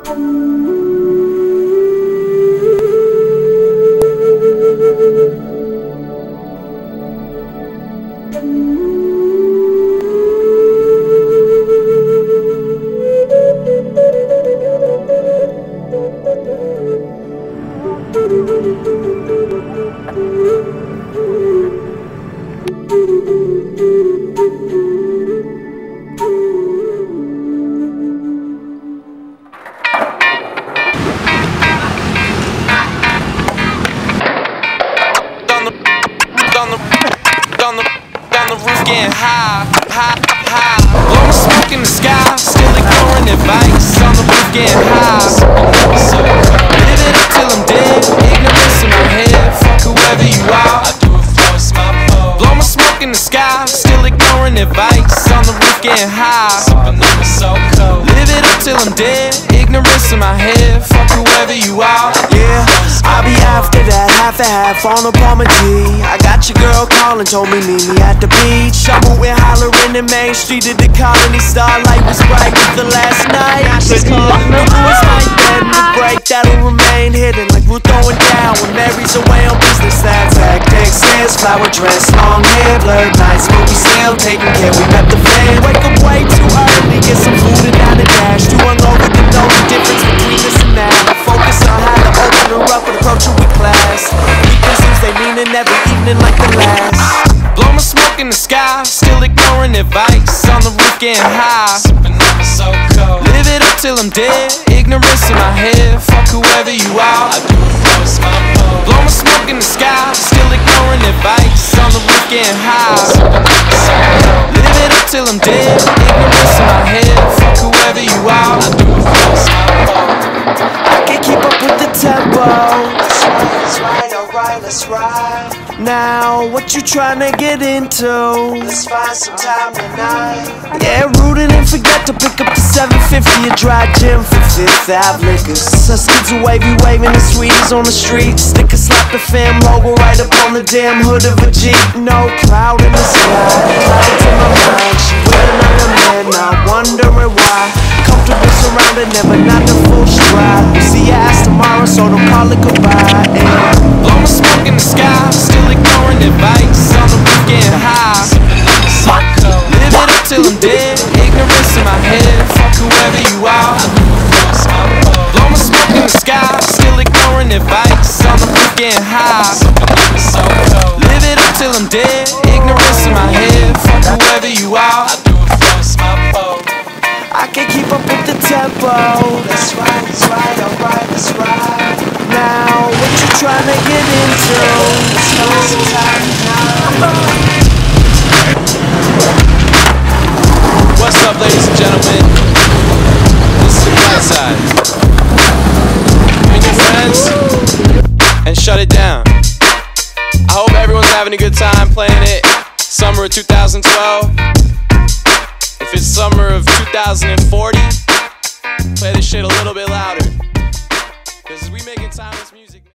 On the roof getting high. Blowing smoke in the sky, still ignoring advice. On the roof getting high. Live it up till I'm dead, ignorance in my head. Fuck whoever you are, I do it for it's my fault. Blowing smoke in the sky, still ignoring advice. On the roof getting high. Sipping on it so cold. Live it up till I'm dead, ignorance in my head. Fuck whoever you are. Yeah, I'll be after that, half a half on a Palmer G. I got your girl calling, told me meet me at the beach. I'm with hollering in Main Street at the Colony. Starlight was bright with the last night. She's calling the rules like that in the break that'll remain hidden like we're throwing down when Mary's away on business. That's tactics, his flower dress, long hair, blurred nights, but we still taking care. We met the fan. Wake up way too early, get some food and down the dash. Too hungover to know the difference between this and that. I focus on how to open her up and approach her with class. Weekends Tuesday meaning every evening like the last. Blowing smoke in the sky, still ignoring advice. On the roof getting high. Sipping on it so cold. Live it up till I'm dead, ignorance in my head. Fuck whoever you are, I do it for it's my fault. Blowing smoke in the sky, still ignoring advice. On the roof getting high. Sipping on it so cold. Live it up till I'm dead, ignorance in my head. Fuck whoever you are, I do it for it's my fault. I can't keep up with the tempo. That's right, alright, let's ride. Now, what you tryna get into? Let's find some time tonight. Yeah, rootin' and forget to pick up the 750 a dry gym for Fifth Ave liquors. Us kids are wavy, waving the sweeties on the street. Sticker slap the fam logo right up on the damn hood of a Jeep. No cloud in the sky, clouds in my mind. She wearing on her man, now wondering why. Comfortable surrounded, never not the full stride. We see your ass tomorrow, so don't call it goodbye. Blowing smoke in the sky, still ignoring advice. On the roof getting high. Live it up till I'm dead, ignorance in my head. Fuck whoever you are, I do it for it's my fault. Blowing smoke in the sky, still ignoring advice. On the roof getting high. Live it up till I'm dead, ignorance in my head. Fuck whoever you are, I do it for it's my fault. I can't keep up with the tempo. That's right, alright, let's ride. Now, what you tryna get into? Let's find some time now. What's up, ladies and gentlemen? This is the Black Side. Bring your friends and shut it down. I hope everyone's having a good time playing it. Summer of 2012. If it's summer of 2040, play this shit a little bit louder. Cause we making timeless music.